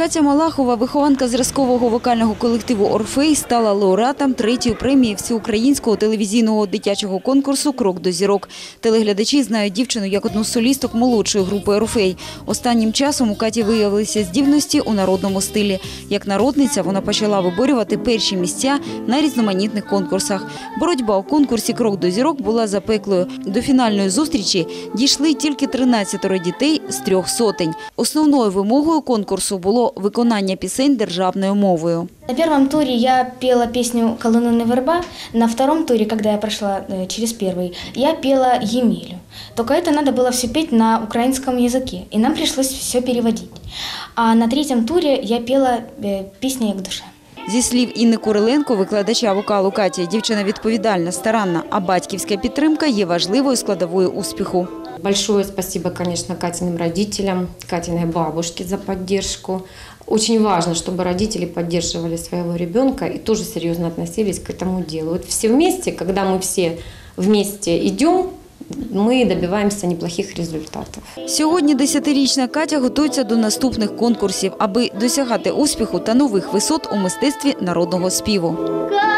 Катя Малахова, вихованка зразкового вокального колективу «Орфей», стала лауреатом 3-ї премії всеукраїнського телевізійного дитячого конкурсу «Крок до зірок». Телеглядачі знають дівчину як одну з солісток молодшої групи «Орфей». Останнім часом у Каті виявилися здібності у народному стилі. Як народниця вона почала виборювати перші місця на різноманітних конкурсах. Боротьба у конкурсі «Крок до зірок» була запеклою. До фінальної зустрічі дійшли тільки 13 дітей з 300. Основною вимогою конкурсу було виконання пісень державною мовою. На первом туре я пела песню «Колонна верба», на втором туре, когда я прошла через первый, я пела «Емелю». Только это надо было все петь на украинском языке, и нам пришлось все переводить. А на третьем туре я пела песню «Як душа». Зі слів Інни Куриленко, викладача вокалу Каті, дівчина відповідальна, старанна, а батьківська підтримка є важливою складовою успіху. Большое спасибо, конечно, Катиным родителям, Катиной бабушке за поддержку. Очень важно, чтобы родители поддерживали своего ребенка и тоже серьезно относились к этому делу. Вот все вместе, когда мы все вместе идем, ми добиваємося неплохих результатів. Сьогодні 10-річна Катя готується до наступних конкурсів, аби досягати успіху та нових висот у мистецтві народного співу.